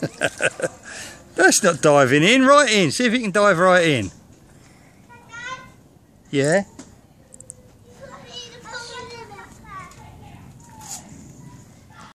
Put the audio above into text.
That's not diving in. Right in. See if you can dive right in. Yeah.